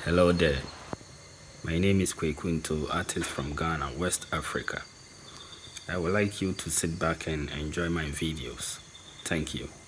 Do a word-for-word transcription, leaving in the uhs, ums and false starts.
Hello there, my name is Kwekunto, artist from Ghana, West Africa. I would like you to sit back and enjoy my videos. Thank you.